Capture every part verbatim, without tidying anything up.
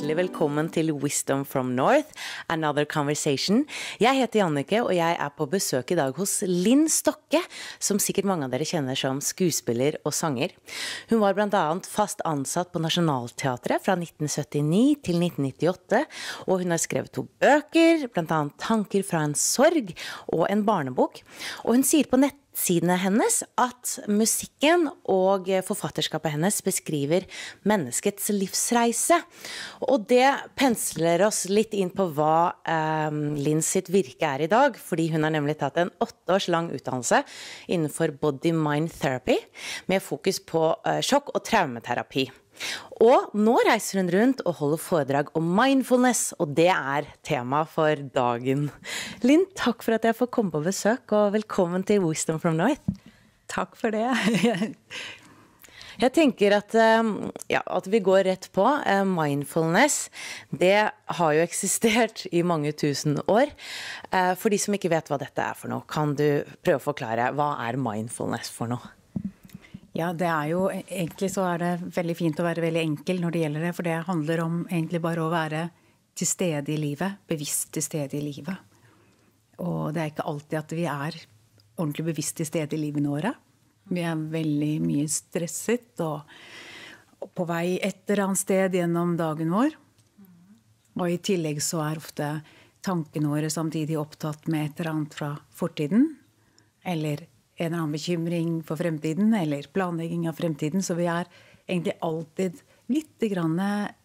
hjertelig velkommen til Wisdom from North, Another Conversation. Jeg heter Jannike, og jeg er på besøk i dag hos Linn Stokke, som sikkert mange av dere kjenner som skuespiller og sanger. Hun var blant annet fast ansatt på Nationaltheatret fra nitten syttini til nitten nittiåtte, og hun har skrevet to bøker, blant annet Tanker fra en sorg og en barnebok. Og hun sier på nett sidene hennes at musikken og forfatterskapet hennes beskriver menneskets livsreise. Og det pensler oss litt inn på hva eh, Linn sitt virke er i dag, fordi hun har nemlig tatt en åtte års lang utdannelse innenfor body-mind therapy, med fokus på eh, sjokk- og traumeterapi. Og nå reiser hun rundt og holder foredrag om mindfulness, og det er tema for dagen. Linn, takk for at jeg får komme på besøk, og velkommen til Wisdom from North. Takk for det. Jeg tenker at, ja, at vi går rett på. Mindfulness, det har jo eksistert i mange tusen år. For de som ikke vet hva dette er for noe, kan du prøve å forklare, hva er mindfulness for noe? Ja, det er jo, egentlig så er det veldig fint å være veldig enkel når det gjelder det, for det handler om egentlig bare å være til stede i livet, bevisst til stede i livet. Og det er ikke alltid at vi er ordentlig bevisst til stede i livene våre. Vi er veldig mye stresset og på vei et eller annet sted gjennom dagen vår. Og i tillegg så er ofte tankene våre samtidig opptatt med et eller annet fra fortiden, eller en eller annen bekymring for fremtiden, eller planlegging av fremtiden. Så vi er egentlig alltid litt grann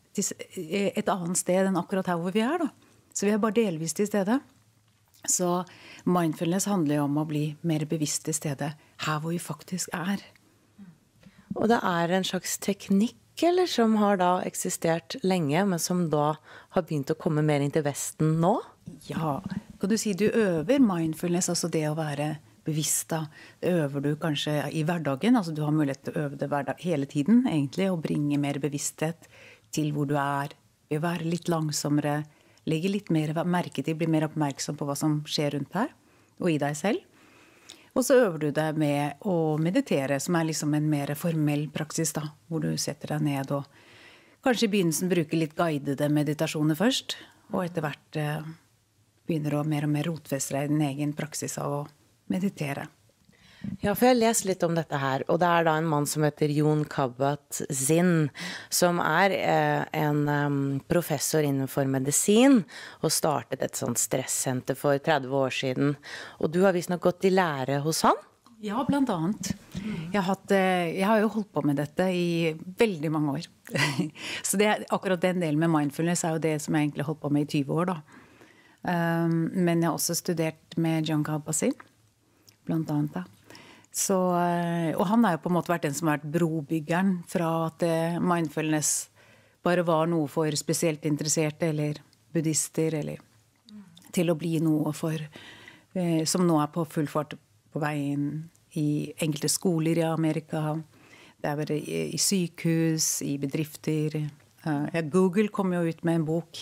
et annet sted enn akkurat her hvor vi er, da. Så vi er bare delvis til stede. Så mindfulness handler jo om å bli mer bevisst til stede her hvor vi faktisk er. Og det er en slags teknikk, eller som har da eksistert lenge, men som da har begynt å komme mer inn til Vesten nå? Ja, kan du si du øver mindfulness, altså det å være bevisst da. Det øver du kanskje i hverdagen, altså du har mulighet til å øve det hverdag, hele tiden egentlig, og bringe mer bevissthet til hvor du er. Ved å være litt langsommere, legge litt mer merke til, bli mer oppmerksom på hva som skjer rundt deg, og i deg selv. Og så øver du deg med å meditere, som er liksom en mer formell praksis da, hvor du setter deg ned og kanskje i begynnelsen bruker litt guidede meditasjoner først, og etter hvert eh, begynner du å mer og mer rotfeste deg i din egen praksis av å meditere. Ja, for jeg leser litt om dette her, og det er da en mann som heter Jon Kabat-Zinn, som er eh, en um, professor innenfor medisin, og startet et sånt stresscenter for tretti år siden. Og du har visst nok gått i lære hos han? Ja, blant annet. Jeg har, hatt, jeg har jo holdt på med dette i veldig mange år. Så det, akkurat den delen med mindfulness er jo det som jeg egentlig har holdt på med i tyve år da. Um, men jeg har også studert med Jon Kabat-Zinn, blant annet da. Så, og han har jo på en måte vært den som har vært brobyggeren fra at mindfulness bare var noe for spesielt interesserte eller buddhister, eller til å bli noe for, eh, som nå er på full fart på vei inn i enkelte skoler i Amerika. Det er bare i, i sykehus, i bedrifter. Uh, ja, Google kom jo ut med en bok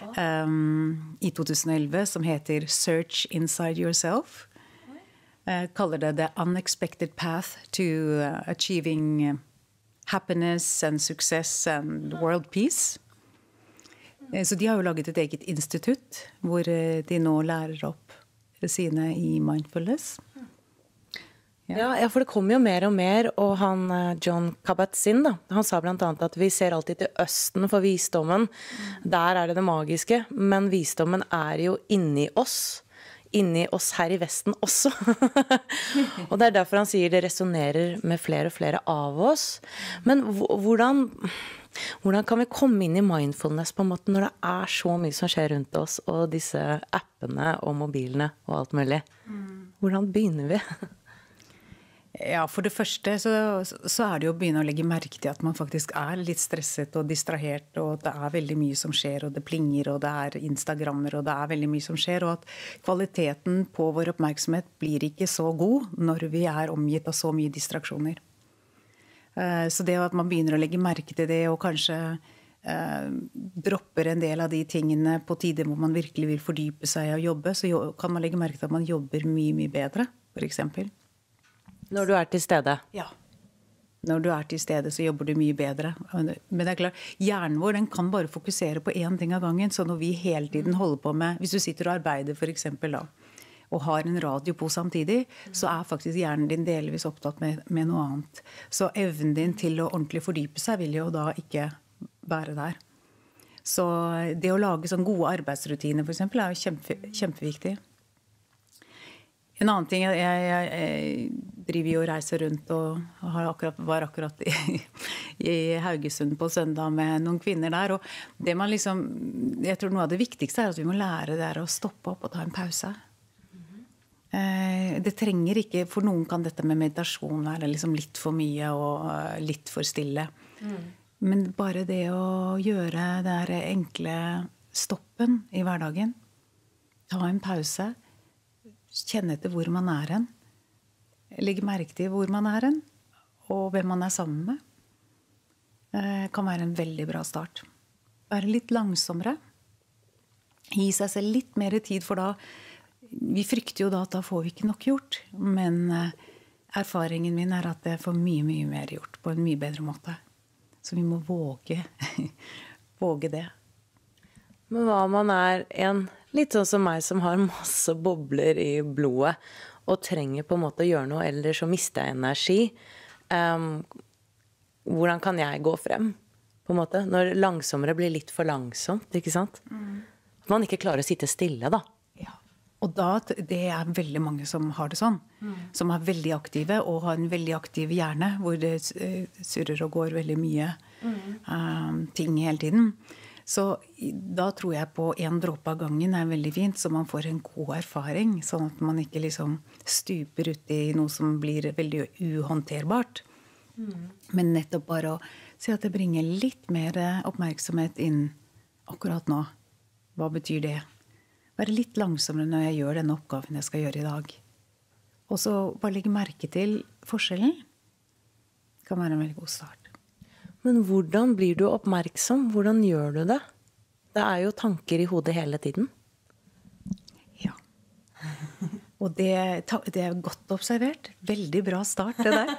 um, i to tusen og elleve som heter Search Inside Yourself. Uh, kaller det The Unexpected Path to uh, Achieving uh, Happiness and Success and World Peace. Uh, så de har jo laget et eget institutt hvor uh, de nå lærer opp sine i mindfulness. Ja, ja, for det kommer jo mer og mer, og han, Jon Kabat-Zinn, da, han sa blant annet at vi ser alltid til østen for visdommen. Der er det det magiske, men visdommen er jo inni oss. Inni oss her i Vesten også. Og det er derfor han sier det resonerer med flere og flere av oss. Men hvordan, hvordan kan vi komme inn i mindfulness på en måte når det er så mye som skjer rundt oss, og disse appene og mobilene og alt mulig? Hvordan begynner vi? Ja, for det første så, så er det jo å begynne å legge merke til at man faktisk er litt stresset og distrahert, og det er veldig mye som skjer, og det plinger, og det er Instagrammer, og det er veldig mye som skjer, og at kvaliteten på vår oppmerksomhet blir ikke så god når vi er omgitt av så mye distraksjoner. Så det at man begynner å legge merke til det, og kanskje eh, dropper en del av de tingene på tider hvor man virkelig vil fordype seg og jobbe, så kan man legge merke til at man jobber mye, mye bedre, for eksempel. Når du er til stede? Ja. Når du er til stede, så jobber du mye bedre. Men det er klart, hjernen vår den kan bare fokusere på én ting av gangen. Så når vi hele tiden holder på med, hvis du sitter og arbeider for eksempel da, og har en radio på samtidig, så er faktisk hjernen din delvis opptatt med, med noe annet. Så evnen din til å ordentlig fordype seg vil jo da ikke være der. Så det å lage sånn gode arbeidsrutiner for eksempel er jo kjempe, kjempeviktig. En annen ting, jeg, jeg, jeg driver jo og reiser rundt og har akkurat, var akkurat i, i Haugesund på søndag med noen kvinner der. Og det man liksom, jeg tror noe av det viktigste er at vi må lære det å stoppe opp og ta en pause. Det trenger ikke, for noen kan dette med meditasjon være liksom litt for mye og litt for stille. Mm. Men bare det å gjøre det der enkle stoppen i hverdagen, ta en pause, kjenne etter hvor man er hen, legge merke til hvor man er hen, og hvem man er sammen med, kan være en veldig bra start. Være litt langsommere, gi seg selv litt mer tid, for da vi frykter jo da at da får vi ikke nok gjort, men erfaringen min er at det får mye, mye mer gjort på en mye bedre måte. Så vi må våge, våge det. Men hva man er en, litt sånn som meg som har masse bobler i blodet, og trenger på en måte å gjøre noe, eller så mister jeg energi. Um, hvordan kan jeg gå frem, på en måte? Når langsommere blir litt for langsomt, ikke sant? Mm. At man ikke klarer å sitte stille da. Og da, det er veldig mange som har det sånn, mm. som er veldig aktive og har en veldig aktiv hjerne, hvor det surrer og går veldig mye mm. um, ting hele tiden. Så da tror jeg på en dråpe av gangen er veldig fint, så man får en god erfaring, sånn at man ikke liksom stuper ut i noe som blir veldig uhåndterbart. Mm. Men nettopp bare å si at det bringer litt mer oppmerksomhet inn akkurat nå. Hva betyr det? Være litt langsommere når jeg gjør denne oppgaven jeg skal gjøre i dag. Og så bare legge merke til forskjellen. Det kan være en veldig god start. Men hvordan blir du oppmerksom? Hvordan gjør du det? Det er jo tanker i hodet hele tiden. Ja. Og det, det er godt observert. Veldig bra start, det der.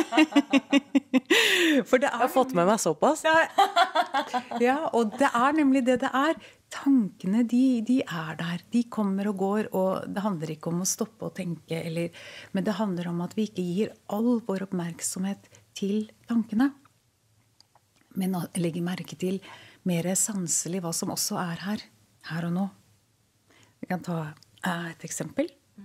For det er, jeg har fått med meg såpass. Ja, og det er nemlig det det er. Tankene, de, de er der. De kommer og går, og det handler ikke om å stoppe og tenke, eller, men det handler om at vi ikke gir all vår oppmerksomhet til tankene. Men å legge merke til mer sanselig hva som også er her, her og nå. Vi kan ta et eksempel.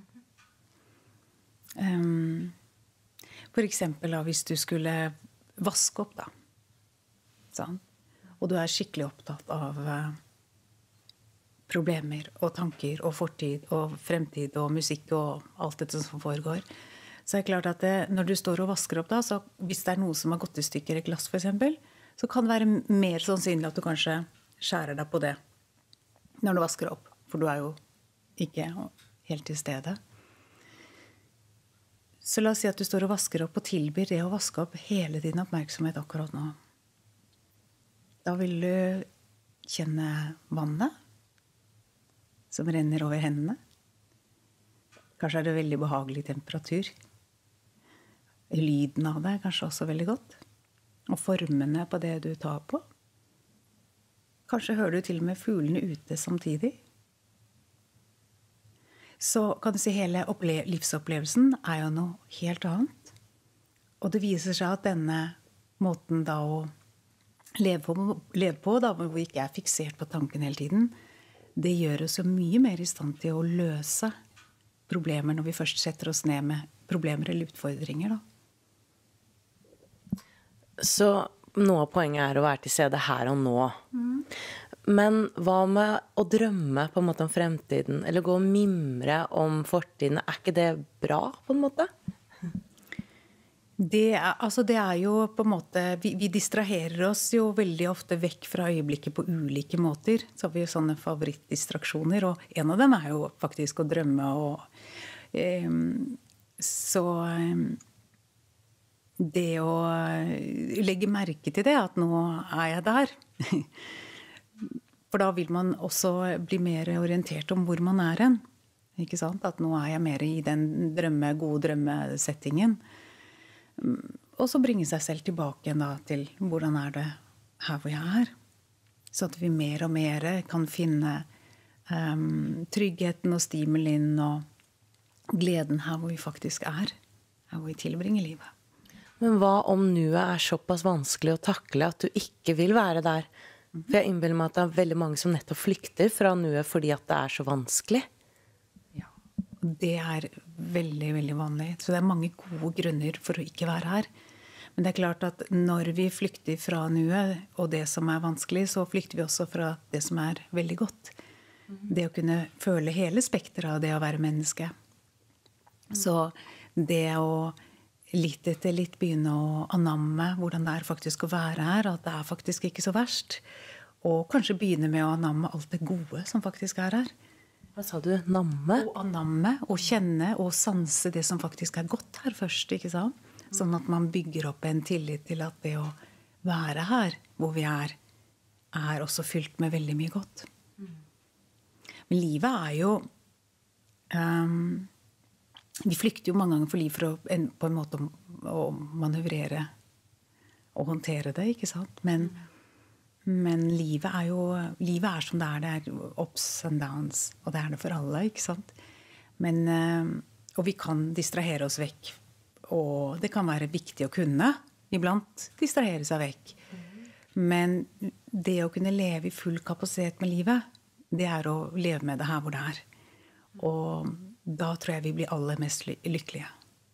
Um, for eksempel da, hvis du skulle vaske opp da, sånn, og du er skikkelig opptatt av uh, problemer og tanker og fortid og fremtid og musikk og alt dette som foregår, så er det klart at det, når du står og vasker opp da, så hvis det er noe som har gått i stykker, et glass for eksempel, så kan det være mer sannsynlig at du kanskje skjærer deg på det når du vasker opp, for du er jo ikke helt til stede. Så la oss si at du står og vasker opp og tilbyr det å vaske opp hele din oppmerksomhet akkurat nå. Da vil du kjenne vannet som renner over hendene. Kanskje er det veldig behagelig temperatur. Lyden av det er kanskje også veldig godt. Og formene på det du tar på. Kanskje hører du til og med fuglene ute samtidig. Så kan du si hele livsopplevelsen er jo noe helt annet. Og det viser seg at denne måten da å leve på, leve på da, hvor vi ikke er fiksert på tanken hele tiden, det gjør oss jo mye mer i stand til å løse problemer når vi først setter oss ned med problemer eller utfordringer da. Så noe av poenget er å være til stede her og nå. Mm. Men hva med å drømme på en måte om fremtiden, eller gå og mimre om fortiden? Er ikke det bra på en måte? Det er, altså det er jo på en måte, vi, vi distraherer oss jo veldig ofte vekk fra øyeblikket på ulike måter. Så har vi jo sånne favorittdistraksjoner, og en av dem er jo faktisk å drømme. Og, eh, så eh, det å legge merke til det, at nå er jeg der. For da vil man også bli mer orientert om hvor man er hen. Ikke sant? At nå er jeg mer i den drømme, gode drømmesettingen. og så bringe seg selv tilbake igjen da, til hvordan er det her hvor jeg er. Så at vi mer og mer kan finne um, tryggheten og stimulien og gleden her hvor vi faktisk er. Her hvor vi tilbringer livet. Men hva om nuet er såpass vanskelig å takle at du ikke vil være der? For jeg innbiller meg at det er veldig mange som nettopp flykter fra nuet fordi at det er så vanskelig. Ja, det er veldig, veldig vanlig. Så det er mange gode grunner for å ikke være her. Men det er klart at når vi flykter fra nuet og det som er vanskelig, så flykter vi også fra det som er veldig godt. Det å kunne føle hele spektret av det å være menneske. Så det å litt etter litt begynne å anamme hvordan det er faktisk å være her, at det er faktisk ikke så verst. Og kanskje begynne med å anamme alt det gode som faktisk er her. Hva sa du? Namme? Å anamme og kjenne og sanse det som faktisk er godt her først, ikke sant? Sånn at man bygger opp en tillit til at det å være her hvor vi er, er også fylt med veldig mye godt. Men livet er jo um, vi flykter jo mange ganger for liv for å, en, på en måte å manøvrere og håndtere det, ikke sant? Men, men livet er jo livet er som det er. Det er ups and downs, og det er det for alle, ikke sant? Men, og vi kan distrahere oss vekk. Og det kan være viktig å kunne iblant distrahere seg vekk. Men det å kunne leve i full kapasitet med livet, det er å leve med det her hvor det er. Og da tror jeg vi blir aller mest lykkelige.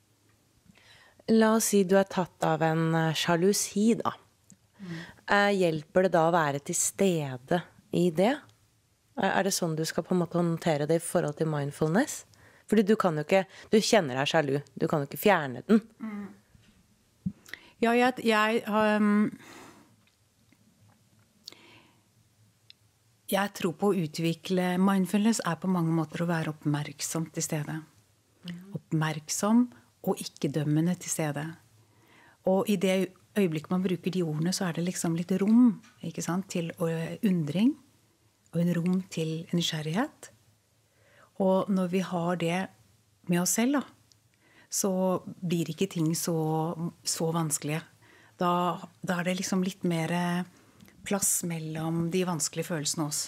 La oss si du er tatt av en sjalusi, da. Mm. Hjelper det da å være til stede i det? Er det sånn du skal på en måte håndtere det i forhold til mindfulness? Fordi du kan jo ikke, du kjenner deg sjalu, du kan jo ikke fjerne den. Mm. Ja, jeg... jeg um Jeg tror på å utvikle mindfulness er på mange måter å være oppmerksom til stede. Oppmerksom og ikke-dømmende til stede. Og i det øyeblikket man bruker de ordene, så er det liksom litt rom, ikke sant, til undring, og en rom til nysgjerrighet. Og når vi har det med oss selv, da, så blir ikke ting så, så vanskelige. Da, da er det liksom litt mer plass mellom de vanskelige følelsene oss.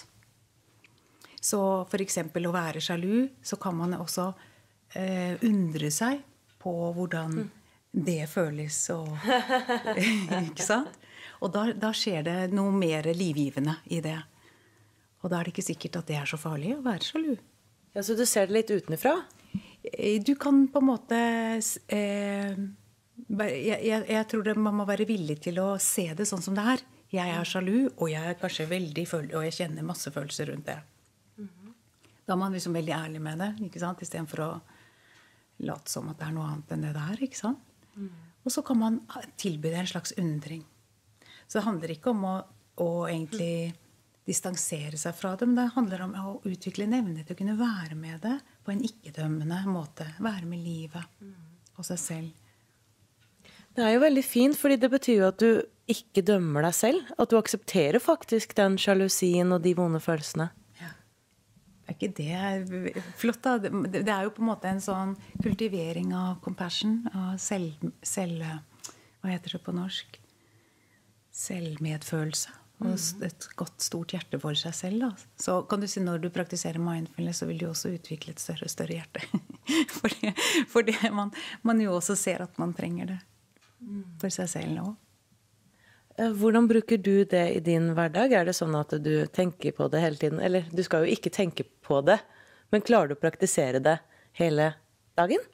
Så for eksempel å være sjalu, så kan man også eh, undre seg på hvordan mm. det føles. Og, ikke sant? Og da, da skjer det noe mer livgivende i det. Og da er det ikke sikkert at det er så farlig å være sjalu. Ja, så du ser det litt utenfra? Du kan på en måte... Eh, jeg, jeg, jeg tror det, man må være villig til å se det sånn som det er. Jeg er sjalu, og jeg er kanskje veldig føl- og jeg kjenner masse følelser rundt det. Mm-hmm. Da er man liksom veldig ærlig med det, ikke sant? I stedet for å late som at det er noe annet enn det det er, ikke sant? Mm. Og så kan man tilby det en slags undring. Så det handler ikke om å, å egentlig distansere seg fra det, men det handler om å utvikle en evne til å kunne være med det på en ikke-dømmende måte. Være med livet og seg selv. Det er jo veldig fint, fordi det betyr jo at du ikke dømmer deg selv. At du aksepterer faktisk den sjalusien og de vonde følelsene. Ja. Er ikke det flott da? Det er jo på en måte en sånn kultivering av compassion, av selv, selv hva heter det på norsk? Selvmedfølelse. Og et godt, stort hjerte for seg selv. Da. Så kan du si når du praktiserer mindfulness, så vil du også utvikle et større og større hjerte. fordi fordi man, man jo også ser at man trenger det. For seg selv nå. Hvordan bruker du det i din hverdag? Er det sånn at du tenker på det hele tiden? Eller du skal jo ikke tenke på det, men klarer du å praktisere det hele dagen?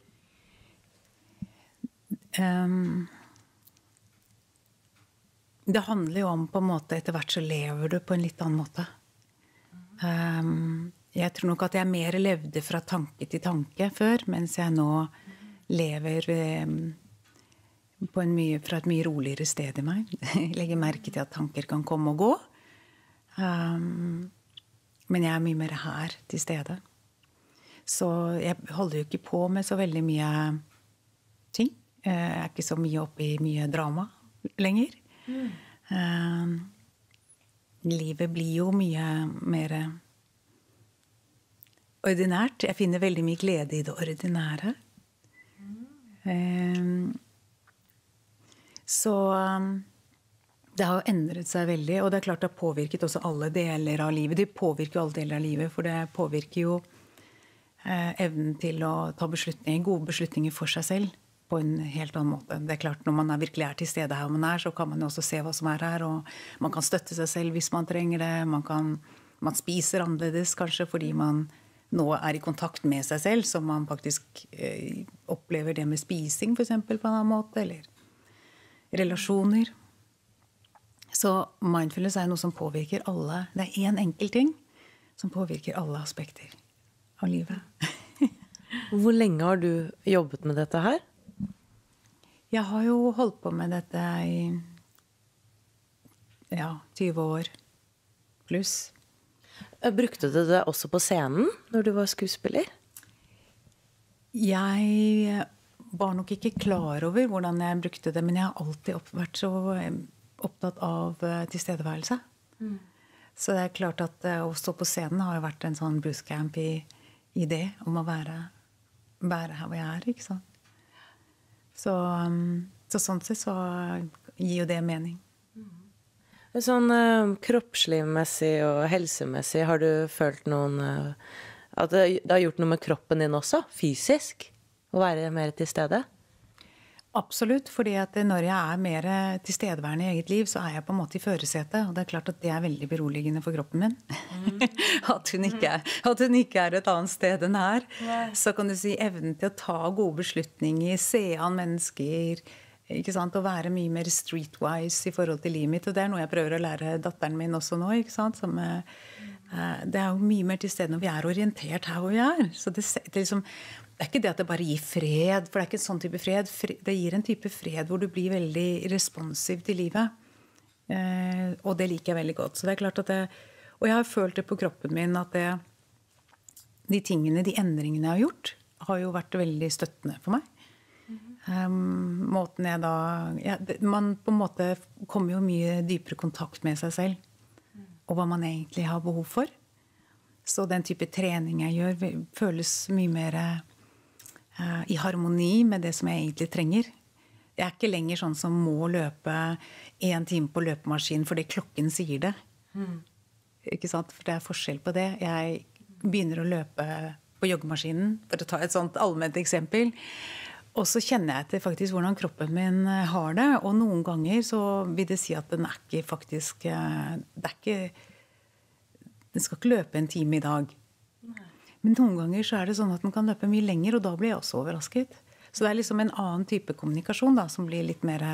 Um, det handler jo om på en måte, etter hvert så lever du på en litt annen måte. Um, jeg tror nok at jeg mer levde fra tanke til tanke før, mens jeg nå lever um, på en mye, fra et mye roligere sted i meg. Jeg legger merke til at tanker kan komme og gå. Um, men jeg er mye mer her til stede. Så jeg holder jo ikke på med så veldig mye ting. Jeg er ikke så mye oppe i mye drama lenger. Mm. Um, livet blir jo mye mer ordinært. Jeg finner veldig mye glede i det ordinære. Mm. Um, Så um, det har jo endret seg veldig, og det er klart det har påvirket også alle deler av livet. Det påvirker jo alle deler av livet, for det påvirker jo eh, evnen til å ta beslutninger, gode beslutninger for seg selv på en helt annen måte. Det er klart, når man er virkelig er til stede her man er, så kan man jo også se hva som er her, og man kan støtte seg selv hvis man trenger det. Man, kan, man spiser annerledes kanskje fordi man nå er i kontakt med seg selv, så man faktisk eh, opplever det med spising for eksempel på en annen måte, eller relasjoner. Så mindfulness er noe som påvirker alle. Det er en enkel ting som påvirker alle aspekter av livet. Hvor lenge har du jobbet med dette her? Jeg har jo holdt på med dette i ja, tyve år pluss. Brukte du det også på scenen når du var skuespiller? Jeg var nok ikke klar over hvordan jeg brukte det, men jeg har alltid vært så opptatt av tilstedeværelse. Mm. Så det er klart at å stå på scenen har jo vært en sånn bootcamp i, i det, om å være, være her hvor jeg er, ikke sant? Så, så sånn sett så gir jo det mening. Mm. Sånn uh, kroppsligmessig og helsemessig, har du følt noen uh, at det, det har gjort noe med kroppen din også, fysisk, å være mer til stede? Absolutt, fordi at når jeg er mer tilstedeværende i eget liv, så er jeg på en måte i førersetet, og det er klart at det er veldig beroligende for kroppen min. Mm. at, hun ikke er, at hun ikke er et annet sted enn her. Yeah. Så kan du si evnen til å ta gode beslutninger, se an mennesker, ikke sant, og være mye mer streetwise i forhold til livet mitt, og det er noe jeg prøver å lære datteren min også nå, ikke sant, som uh, det er jo mye mer til stede når vi er orientert her hvor vi er. Så det, det liksom Det er ikke det at det bare gir fred, for det er ikke en sånn type fred. Det gir en type fred hvor du blir veldig responsiv til livet. Eh, og det liker jeg veldig godt. Så det er klart at det, og jeg har følt det på kroppen min at det, de tingene, de endringene jeg har gjort, har jo vært veldig støttende for meg. Mm-hmm. Um, måten jeg da, ja, det, man på en måte kommer jo mye dypere kontakt med seg selv, og hva man egentlig har behov for. Så den type trening jeg gjør, føles mye mer i harmoni med det som jeg egentlig trenger. Jeg er ikke lenger sånn som må løpe en time på løpemaskin fordi klokken sier det. Mm. Ikke sant? For det er forskjell på det. Jeg begynner å løpe på joggemaskinen, for å ta et sånt allment eksempel. Og så kjenner jeg til faktisk hvordan kroppen min har det. Og noen ganger så vil det si at den er ikke faktisk, det er ikke, den skal ikke løpe en time i dag. Men noen ganger så er det sånn at den kan løpe mye lenger, og da blir jeg også overrasket. Så det er liksom en annen type kommunikasjon da, som blir litt mer,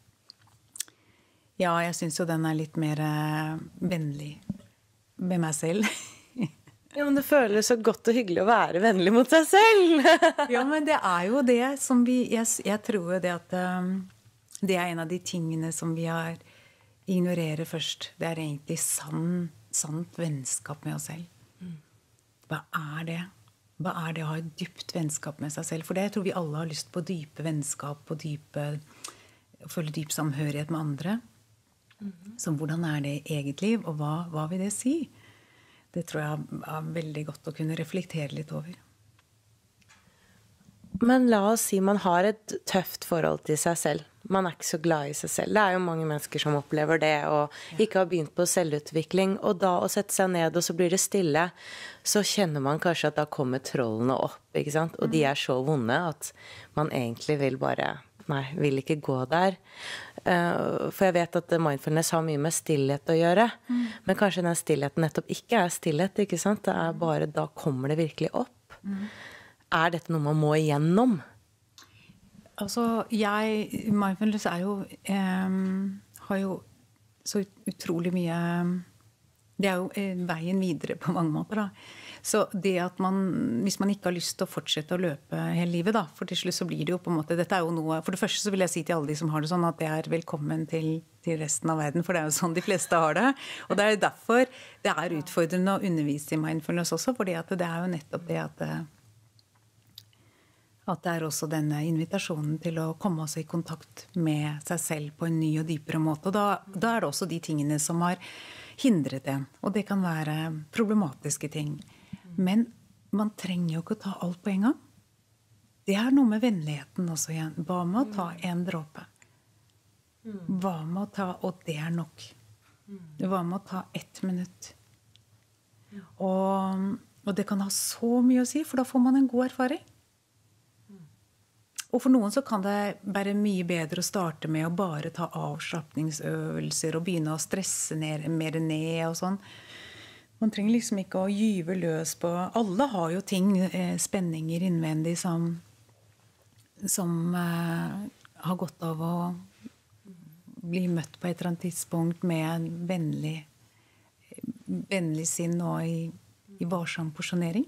ja, jeg synes jo den er litt mer vennlig med meg selv. Ja, men det føles så godt og hyggelig å være vennlig mot seg selv. Ja, men det er jo det som vi, jeg, jeg tror jo det at um, det er en av de tingene som vi har ignorerer først. Det er egentlig sann, sant vennskap med oss selv. Hva er det? Hva er det å ha et dypt vennskap med seg selv? For det jeg tror vi alle har lyst på dype vennskap, på dype, å føle dyp samhørighet med andre. Mm-hmm. Så hvordan er det i eget liv, og hva, hva vil det si? Det tror jeg er veldig godt å kunne reflektere litt over. Men la oss si man har et tøft forhold til seg selv. Man er ikke så glad i seg selv. Det er jo mange mennesker som opplever det, og ikke har begynt på selvutvikling. Og da å sette seg ned, og så blir det stille, så kjenner man kanskje at da kommer trollene opp, ikke sant? Og de er så vonde at man egentlig vil bare, nei, vil ikke gå der. For jeg vet at mindfulness har mye med stillhet å gjøre. Mm. Men kanskje den stillheten nettopp ikke er stillhet, ikke sant? Det er bare, da kommer det virkelig opp. Mm. Er dette noe man må igjennom? Altså, jeg, mindfulness er jo, eh, har jo så utrolig mye, det er jo veien videre på mange måter da. Så det at man, hvis man ikke har lyst til å fortsette å løpe hele livet da, for til slutt så blir det jo på en måte, dette er jo noe, for det første så vil jeg si til alle de som har det sånn, at det er velkommen til, til resten av verden, for det er jo sånn de fleste har det. Og det er jo derfor det er utfordrende å undervise i mindfulness også, fordi at det er jo nettopp det at at det er også denne invitasjonen til å komme oss i kontakt med seg selv på en ny og dypere måte. Og da, da er det også de tingene som har hindret en. Og det kan være problematiske ting. Men man trenger jo ikke å ta alt på en gang. Det er noe med vennligheten også igjen. Hva med å ta en dråpe? Hva med å ta, og det er nok. Hva med å ta ett minutt? Og, og det kan ha så mye å si, for da får man en god erfaring. Og for noen så kan det være mye bedre å starte med å bare ta avslappningsøvelser og begynne å stresse ned, mer ned og sånn. Man trenger liksom ikke å gyve løs på. Alle har jo ting, eh, spenninger innvendig som, som eh, har godt av å bli møtt på et eller annet tidspunkt med en vennlig, vennlig sinn og i, i varsom porsjonering.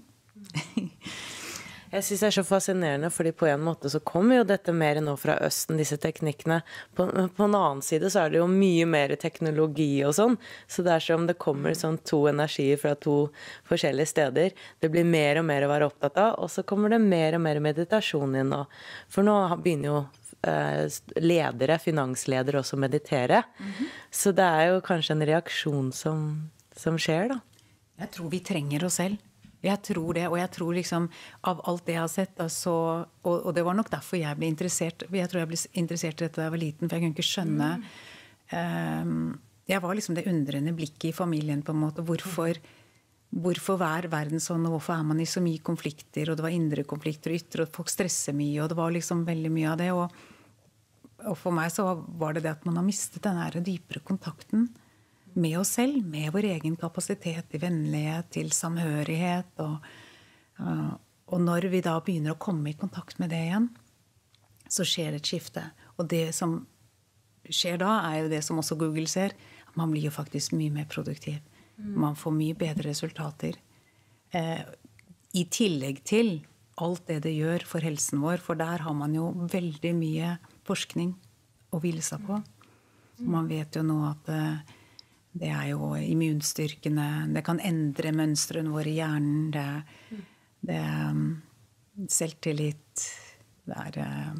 Jeg synes det er så fascinerende, fordi på en måte så kommer jo dette mer nå fra Østen, disse teknikkene. På, på en annen side så er det jo mye mer teknologi og sånn, så det er som det kommer sånn to energier fra to forskjellige steder. Det blir mer og mer å være opptatt av, og så kommer det mer og mer meditasjon inn nå. For nå begynner jo eh, ledere, finansledere også å meditere, mm-hmm. så det er jo kanskje en reaksjon som, som skjer da. Jeg tror vi trenger oss selv. Jeg tror det, og jeg tror liksom av alt det jeg har sett, altså, og, og det var nok derfor jeg ble interessert. Jeg tror jeg ble interessert i dette da jeg var liten, for jeg kunne ikke skjønne. Mm. Um, jeg var liksom det undrende blikket i familien på en måte. Hvorfor, hvorfor er verden sånn, og hvorfor er man i så mye konflikter, og det var indre konflikter og ytre, og folk stresser mye, og det var liksom veldig mye av det. Og, og for meg så var det det at man har mistet den her dypere kontakten med oss selv, med vår egen kapasitet til vennlighet, til samhørighet. Og, uh, og når vi da begynner å komme i kontakt med det igjen, så skjer et skifte. Og det som skjer da, er jo det som også Google ser. Man blir jo faktisk mye mer produktiv. Mm. Man får mye bedre resultater. Uh, I tillegg til alt det det gjør for helsen vår, for der har man jo veldig mye forskning å hvile seg på. Mm. Man vet jo nå at uh, det er jo immunstyrkene, det kan endre mønstrene våre i hjernen, det, det er selvtillit, det er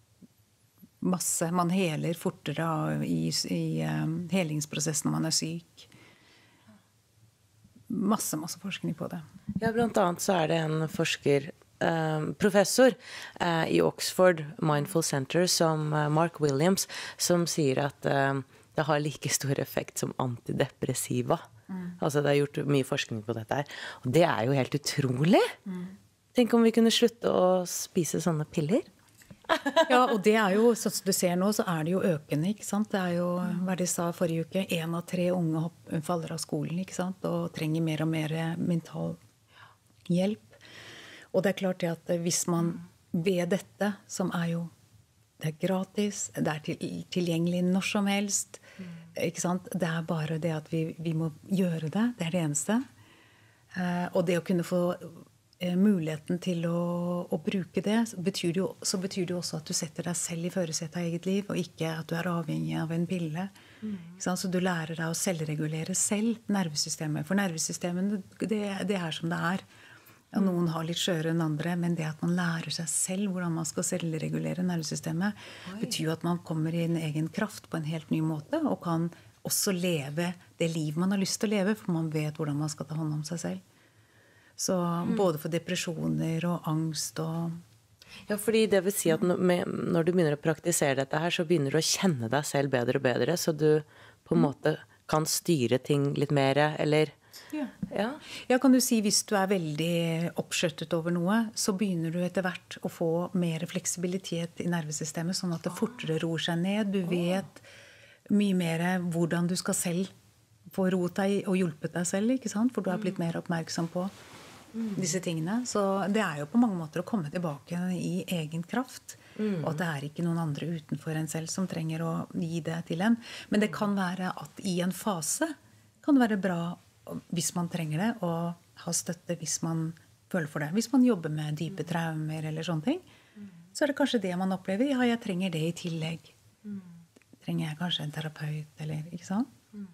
masse, man heler fortere i, i helingsprosessen når man er syk. Masse, masse forskning på det. Ja, blant annet så er det en forsker, eh, professor eh, i Oxford Mindful Center, som eh, Mark Williams, som sier at eh, det har like stor effekt som antidepressiva. Mm. Altså det er gjort mye forskning på dette her. Og det er jo helt utrolig. Mm. Tenk om vi kunne slutte å spise sånne piller. Ja, og det er jo, sånn som du ser nå, så er det jo økende, ikke sant? Det er jo, hva de sa forrige uke, en av tre unge hopp, faller av skolen, ikke sant? Og trenger mer og mer mental hjelp. Og det er klart det at hvis man ved dette, som er jo, det er gratis, det er til, tilgjengelig når som helst, mm. ikke sant? Det er bare det at vi, vi må gjøre det, det er det eneste. Eh, og det å kunne få eh, muligheten til å, å bruke det, så betyr det, jo, så betyr det jo også at du setter deg selv i førersetet av eget liv, og ikke at du er avhengig av en pille. Mm. Ikke sant? Så du lærer deg å selvregulere selv nervesystemet. For nervesystemet, det, det er som det er. Og noen har litt skjøre enn andre, men det at man lærer seg selv hvordan man skal selvregulere nervesystemet, Oi. Betyr jo at man kommer i en egen kraft på en helt ny måte, og kan også leve det liv man har lyst til å leve, for man vet hvordan man skal ta hånd om seg selv. Så mm. både for depresjoner og angst og... Ja, fordi det vil si at når du begynner å praktisere dette her, så begynner du å kjenne deg selv bedre og bedre, så du på en måte kan styre ting litt mer, eller... Ja. Ja. Ja, kan du si, hvis du er veldig oppskjøttet over noe, så begynner du etter hvert å få mer fleksibilitet i nervesystemet, sånn at det fortere roer seg ned. Du vet mye mer hvordan du skal selv få roet deg og hjulpet deg selv, ikke sant? For du har blitt mer oppmerksom på disse tingene. Så det er jo på mange måter å komme tilbake i egen kraft, mm. og at det er ikke noen andre utenfor en selv som trenger å gi det til en. Men det kan være at i en fase kan det være bra hvis man trenger det, og ha støtte hvis man føler for det. Hvis man jobber med dype traumer eller sånne ting, så er det kanskje det man opplever. Ja, jeg trenger det i tillegg. Trenger jeg kanskje en terapeut, eller ikke sant?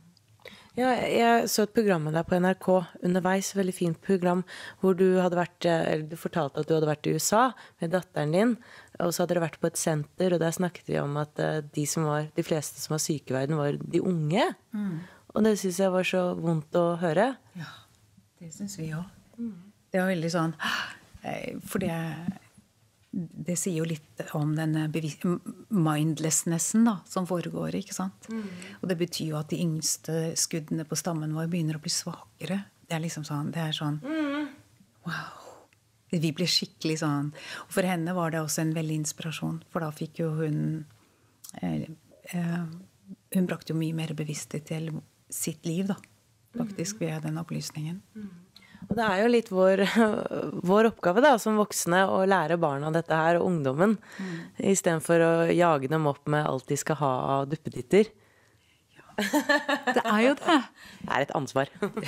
Ja, jeg så et program med deg på N R K underveis, veldig fint program, hvor du hadde vært, eller du fortalte at du hadde vært i U S A med datteren din, og så hadde dere vært på et senter, og der snakket vi om at de, som var, de fleste som var syke i verden var de unge. Mm. Og det synes jeg var så vondt å høre. Ja, det synes vi også. Mm. Det var veldig sånn, for det, det sier jo litt om denne mindlessnessen da, som foregår, ikke sant? Mm. Og det betyr jo at de yngste skuddene på stammen vår begynner å bli svakere. Det er liksom sånn, det er sånn, mm. wow. Vi ble skikkelig sånn. Og for henne var det også en veldig inspirasjon, for da fikk jo hun, eh, eh, hun brakte jo mye mer bevissthet til sitt liv da, faktisk ved den opplysningen. Mm. Og det er jo litt vår, vår oppgave da, som voksne å lære barna dette her, og ungdommen, mm. i stedet for å jage dem opp med alt de skal ha av duppeditter. Ja. Det er jo det. Det er et ansvar.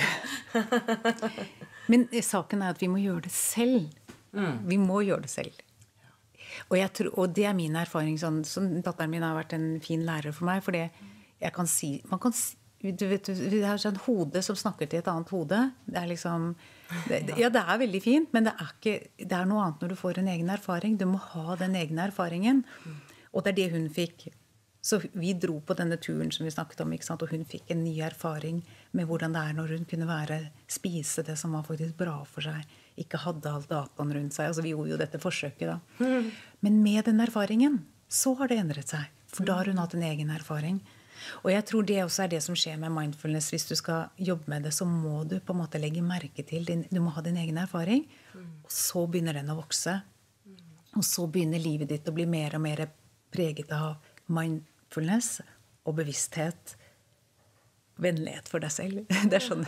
Men saken er at vi må gjøre det selv. Mm. Vi må gjøre det selv. Og, jeg tror, og det er min erfaring, sånn, sånn, datteren min har vært en fin lærer for meg, for det jeg kan si, man kan si, Du vet, det er sånn hode som snakker til et annet hode. Det er liksom, det, ja, det er veldig fint, men det er, ikke, det er noe annet når du får en egen erfaring. Du må ha den egne erfaringen. Og det er det hun fikk. Så vi dro på denne turen som vi snakket om, ikke sant? Og hun fikk en ny erfaring med hvordan det er når hun kunne være, spise det som var faktisk bra for seg. Ikke hadde alt dataen rundt seg. Altså, vi gjorde jo dette forsøket da. Men med den erfaringen, så har det endret seg. For da har hun hatt en egen erfaring. Og jeg tror det også er det som skjer med mindfulness. Hvis du skal jobbe med det, så må du på en måte legge merke til din, du må ha din egen erfaring, og så begynner den å vokse. Og så begynner livet ditt å bli mer og mer preget av mindfulness og bevissthet, vennlighet for deg selv. Det er sånn.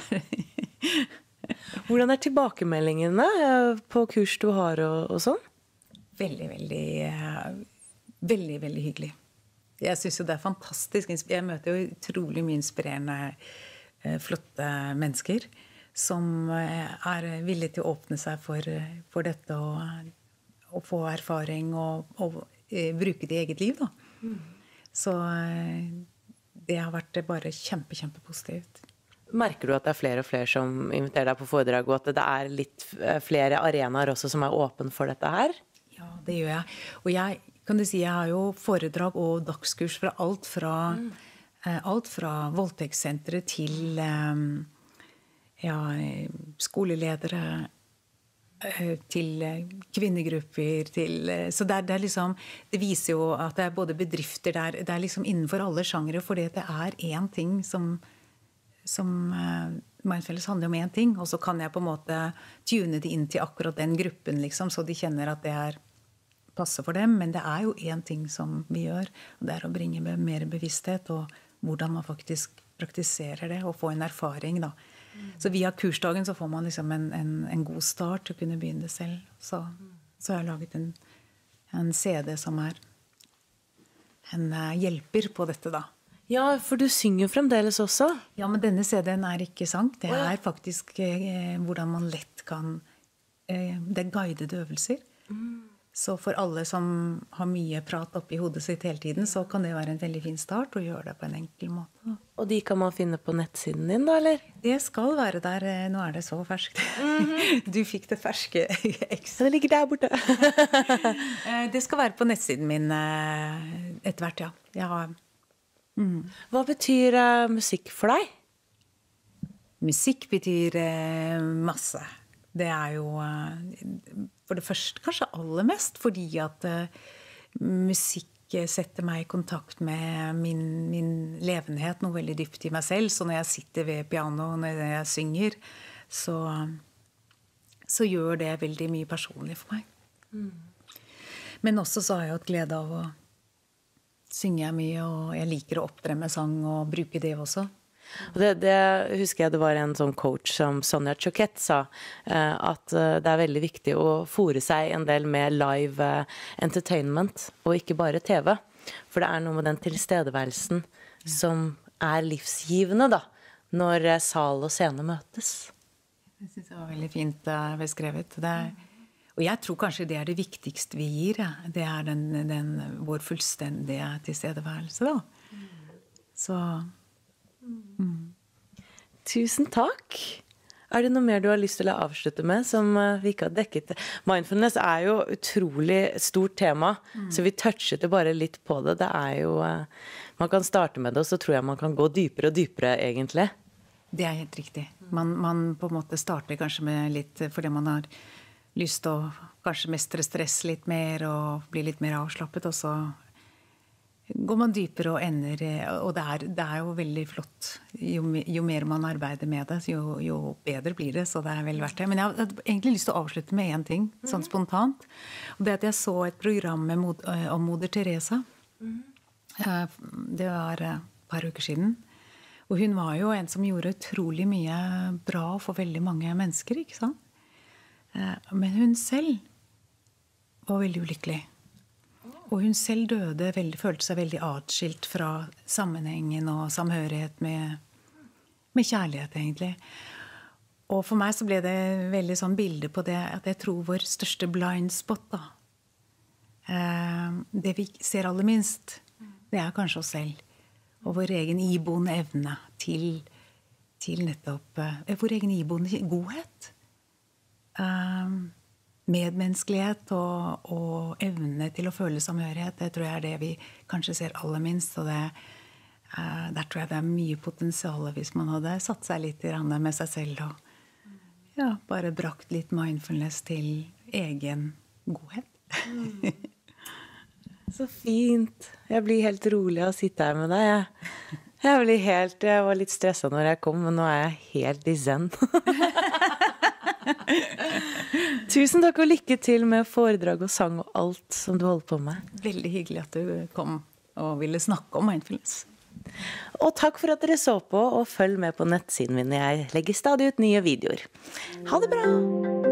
Hvordan er tilbakemeldingene på kurs du har og, og sånn? Veldig, veldig, veldig, veldig hyggelig. Jeg synes jo det er fantastisk. Jeg møter jo utrolig mye inspirerende, flotte mennesker som er villige til å åpne seg for, for dette og, og få erfaring og, og bruke det i eget liv da. Mm. Så det har vært bare kjempe, kjempe positivt. Merker du at det er flere og flere som inviterer deg på foredrag, og at det er litt flere arenaer også som er åpen for dette her? Ja, det gjør jeg. Og jeg kan du si, jeg har jo foredrag og dagskurs fra alt fra, mm. eh, alt fra voldtektssenteret til eh, ja, skoleledere, eh, til kvinnegrupper, til, eh, så det er, det er liksom, det viser jo at det er både bedrifter der, det er liksom innenfor alle sjangere, fordi det er en ting som, som eh, mindfulness handler om en ting, og så kan jeg på en måte tune det inn til akkurat den gruppen, liksom, så de kjenner at det er passe for dem, men det er jo en ting som vi gjør, og det er å bringe mer bevissthet og hvordan man faktisk praktiserer det, og få en erfaring da. Mm. Så via kursdagen så får man liksom en, en, en god start til å kunne begynne det selv. Så, så har jeg laget en, en C D som er en hjelper på dette da. Ja, for du synger fremdeles også. Ja, men denne C D-en er ikke sang. Det er faktisk eh, hvordan man lett kan, eh, det er guidede øvelser. Mm. Så for alle som har mye prat oppe i hodet sitt hele tiden, så kan det være en veldig fin start å gjøre det på en enkel måte. Og de kan man finne på nettsiden din da, eller? Det skal være der. Nå er det så ferskt. Mm-hmm. Du fikk det ferske ekstra. Det ligger der borte. Det skal være på nettsiden min etter hvert, ja. Jeg har, mm. Hva betyr uh, musikk for deg? Musikk betyr uh, masse. Det er jo... Uh, For det første kanskje aller mest, fordi at uh, musikk setter meg i kontakt med min, min levenhet, noe veldig dypt i meg selv. Så når jeg sitter ved piano, når jeg synger, så, så gjør det veldig mye personlig for meg. Mm. Men også så har jeg hatt glede av å synge mye, og jeg liker å opptre med sang og bruke det også. Og det, det husker jeg det var en sånn coach som Sonja Choquette sa, at det er veldig viktig å fore seg en del med live entertainment, og ikke bare T V. For det er noe med den tilstedeværelsen som er livsgivende da, når sal og scene møtes. Jeg synes det var veldig fint beskrevet. Det er, og jeg tror kanskje det er det viktigste vi gir. Ja. Det er den, den, vår fullstendige tilstedeværelse da. Så... Mm. Tusen takk. Er det noe mer du har lyst til å avslutte med som vi ikke har dekket? Mindfulness er jo utrolig stort tema, mm. så vi touchet det bare litt på det. Det er jo, man kan starte med det, og så tror jeg man kan gå dypere og dypere egentlig. Det er helt riktig. Man, man på en måte starter kanskje med litt, fordi man har lyst til å kanskje mestre stress litt mer og bli litt mer avslappet, og så går man dypere og ender, og det er, det er jo veldig flott. Jo, jo mer man arbeider med det, jo, jo bedre blir det, så det er veldig verdt det. Men jeg har egentlig lyst til å avslutte med en ting, sånn spontant. Og det at jeg så et program med, om Moder Teresa. Det var et par uker siden. Og hun var jo en som gjorde utrolig mye bra for veldig mange mennesker, ikke sant? Men hun selv var veldig ulykkelig. Og hun selv døde, veldig, følte seg veldig atskilt fra sammenhengen og samhørighet med, med kjærlighet, egentlig. Og for meg så ble det veldig sånn bilde på det, at jeg tror vår største blind spot, da, det vi ser aller minst, det er kanskje oss selv. Og vår egen iboende evne til, til nettopp, vår egen iboende godhet. Medmenneskelighet og, og evne til å føle samhørighet, det tror jeg er det vi kanskje ser aller minst. Og det, uh, der tror jeg det er mye potensial hvis man hadde satt seg litt i rande med seg selv og ja, bare brakt litt mindfulness til egen godhet. Mm. Så fint. Jeg blir helt rolig av å sitte her med deg. Jeg, jeg, blir helt, jeg var litt stresset når jeg kom, men nå er jeg helt i zen. Tusen takk og lykke til med foredrag og sang og alt som du holder på med. Veldig hyggelig at du kom og ville snakke om mindfulness. Og takk for at dere så på, og følg med på nettsiden min. Jeg legger stadig ut nye videoer. Ha det bra!